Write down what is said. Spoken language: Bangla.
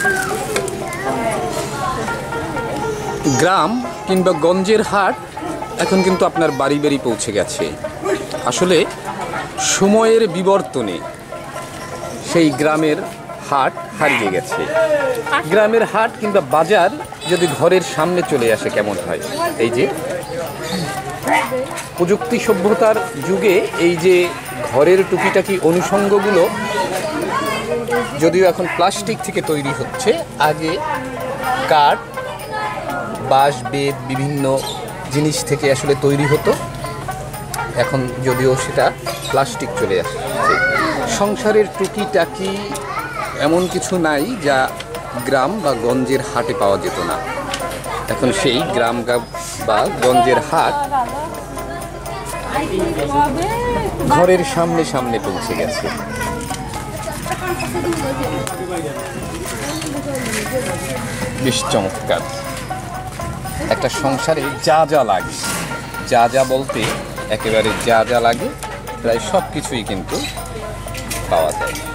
গ্রাম কিংবা গঞ্জের হাট এখন কিন্তু আপনার বাড়ি বাড়ি পৌঁছে গেছে। আসলে সময়ের বিবর্তনে সেই গ্রামের হাট হারিয়ে গেছে। গ্রামের হাট কিংবা বাজার যদি ঘরের সামনে চলে আসে কেমন হয়? এই যে প্রযুক্তি সভ্যতার যুগে এই যে ঘরের টুকিটাকি অনুষঙ্গগুলো যদিও এখন প্লাস্টিক থেকে তৈরি হচ্ছে, আগে কাঠ, বাঁশ, বেত বিভিন্ন জিনিস থেকে আসলে তৈরি হতো। এখন যদিও সেটা প্লাস্টিক চলে আসছে। সংসারের টুকিটাকি এমন কিছু নাই যা গ্রাম বা গঞ্জের হাটে পাওয়া যেত না। এখন সেই গ্রাম বা গঞ্জের হাট ঘরের সামনে সামনে পৌঁছে গেছে। বেশ চমৎকার। একটা সংসারে যা যা লাগে, যা যা বলতে একেবারে যা যা লাগে প্রায় সব কিছুই কিন্তু পাওয়া যায়।